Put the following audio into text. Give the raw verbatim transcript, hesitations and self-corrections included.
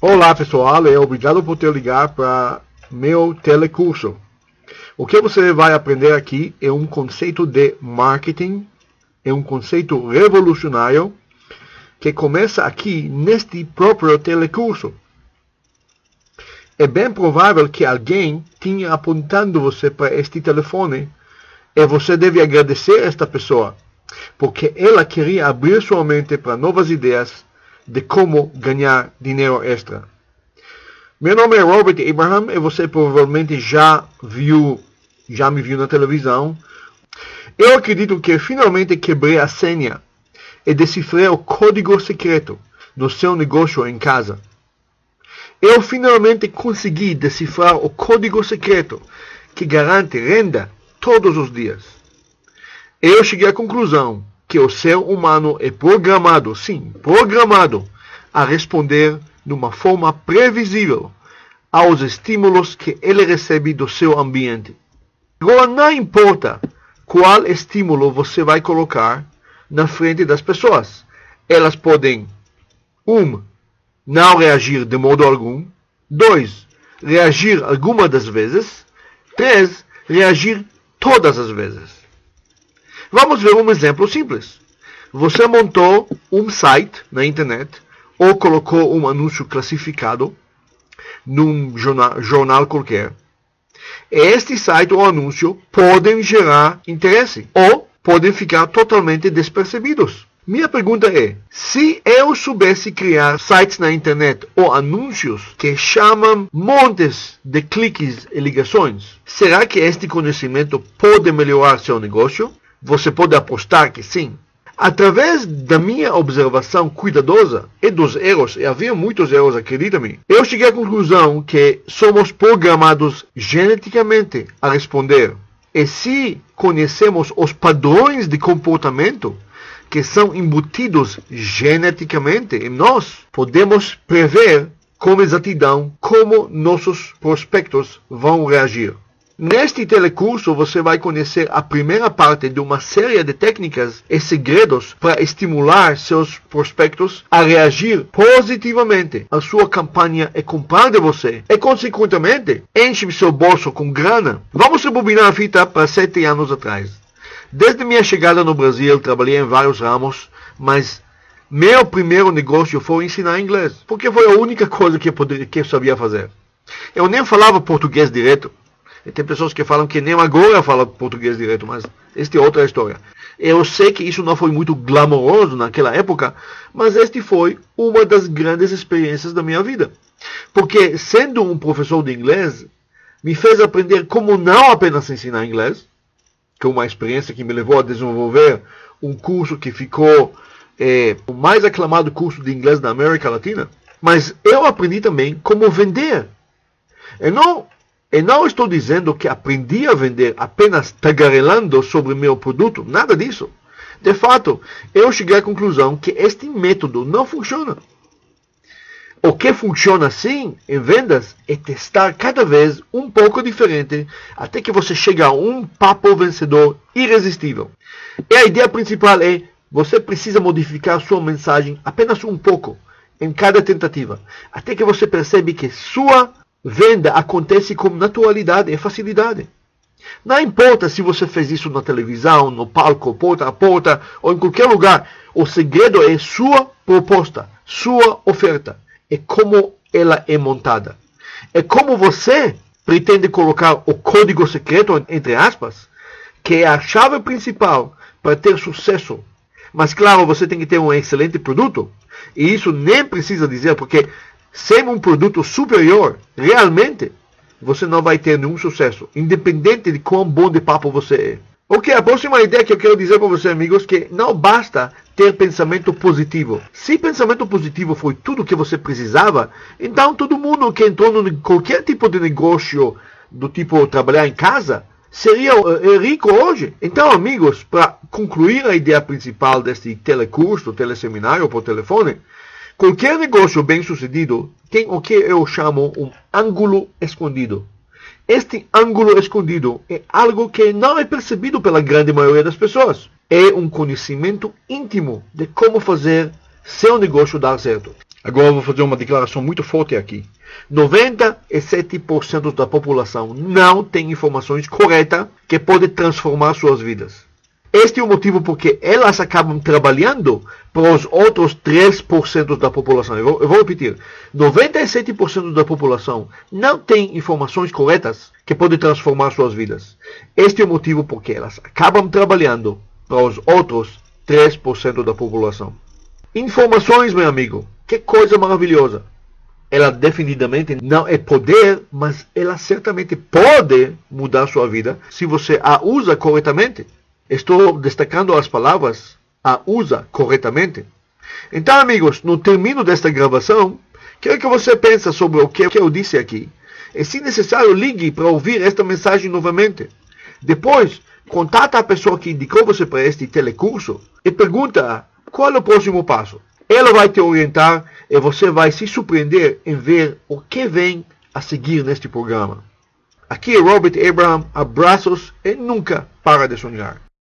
Olá pessoal, e obrigado por ter ligado para meu telecurso. O que você vai aprender aqui é um conceito de marketing, é um conceito revolucionário que começa aqui neste próprio telecurso. É bem provável que alguém tenha apontado você para este telefone e você deve agradecer a esta pessoa, porque ela queria abrir sua mente para novas ideias de como ganhar dinheiro extra. Meu nome é Robert Abraham e você provavelmente já viu, já me viu na televisão. Eu acredito que finalmente quebrei a senha e decifrei o código secreto no seu negócio em casa. Eu finalmente consegui decifrar o código secreto que garante renda todos os dias. Eu cheguei à conclusão que o ser humano é programado, sim, programado, a responder de uma forma previsível aos estímulos que ele recebe do seu ambiente. Agora, não importa qual estímulo você vai colocar na frente das pessoas. Elas podem, um, não reagir de modo algum. Dois, reagir alguma das vezes. Três, reagir todas as vezes. Vamos ver um exemplo simples. Você montou um site na internet ou colocou um anúncio classificado num jornal, jornal qualquer. Este site ou anúncio podem gerar interesse ou podem ficar totalmente despercebidos. Minha pergunta é, se eu soubesse criar sites na internet ou anúncios que chamam montes de cliques e ligações, será que este conhecimento pode melhorar seu negócio? Você pode apostar que sim. Através da minha observação cuidadosa e dos erros, e havia muitos erros, acredita-me, eu cheguei à conclusão que somos programados geneticamente a responder. E se conhecemos os padrões de comportamento que são embutidos geneticamente em nós, podemos prever com exatidão como nossos prospectos vão reagir. Neste telecurso você vai conhecer a primeira parte de uma série de técnicas e segredos para estimular seus prospectos a reagir positivamente à sua campanha e comprar de você. E consequentemente, enche seu bolso com grana. Vamos rebobinar a fita para sete anos atrás. Desde minha chegada no Brasil, trabalhei em vários ramos, mas meu primeiro negócio foi ensinar inglês, porque foi a única coisa que eu, poderia, que eu sabia fazer. Eu nem falava português direto. E tem pessoas que falam que nem agora falam português direito, mas esta é outra história. Eu sei que isso não foi muito glamouroso naquela época, mas este foi uma das grandes experiências da minha vida. Porque, sendo um professor de inglês, me fez aprender como não apenas ensinar inglês, que é uma experiência que me levou a desenvolver um curso que ficou é, o mais aclamado curso de inglês da América Latina, mas eu aprendi também como vender. E não... E não estou dizendo que aprendi a vender apenas tagarelando sobre meu produto, nada disso. De fato, eu cheguei à conclusão que este método não funciona. O que funciona sim em vendas é testar cada vez um pouco diferente até que você chegue a um papo vencedor irresistível. E a ideia principal é, você precisa modificar sua mensagem apenas um pouco em cada tentativa, até que você percebe que sua venda acontece com naturalidade e facilidade. Não importa se você fez isso na televisão, no palco, porta a porta ou em qualquer lugar. O segredo é sua proposta, sua oferta. É como ela é montada. É como você pretende colocar o código secreto, entre aspas, que é a chave principal para ter sucesso. Mas claro, você tem que ter um excelente produto. E isso nem precisa dizer, porque sem um produto superior, realmente, você não vai ter nenhum sucesso, independente de quão bom de papo você é. Ok, a próxima ideia que eu quero dizer para vocês, amigos, é que não basta ter pensamento positivo. Se pensamento positivo foi tudo o que você precisava, então todo mundo que entrou em qualquer tipo de negócio, do tipo trabalhar em casa, seria rico hoje. Então, amigos, para concluir a ideia principal deste telecurso, teleseminário por telefone, qualquer negócio bem-sucedido tem o que eu chamo um ângulo escondido. Este ângulo escondido é algo que não é percebido pela grande maioria das pessoas. É um conhecimento íntimo de como fazer seu negócio dar certo. Agora eu vou fazer uma declaração muito forte aqui. noventa e sete por cento da população não tem informações corretas que podem transformar suas vidas. Este é o motivo porque elas acabam trabalhando para os outros três por cento da população. Eu vou, eu vou repetir. noventa e sete por cento da população não tem informações corretas que podem transformar suas vidas. Este é o motivo porque elas acabam trabalhando para os outros três por cento da população. Informações, meu amigo. Que coisa maravilhosa. Ela definitivamente não é poder, mas ela certamente pode mudar sua vida se você a usa corretamente. Estou destacando as palavras, a usa corretamente. Então, amigos, no término desta gravação, quero que você pense sobre o que eu disse aqui. E, se necessário, ligue para ouvir esta mensagem novamente. Depois, contata a pessoa que indicou você para este telecurso e pergunta qual é o próximo passo. Ela vai te orientar e você vai se surpreender em ver o que vem a seguir neste programa. Aqui é Robert Abraham, abraços e nunca para de sonhar.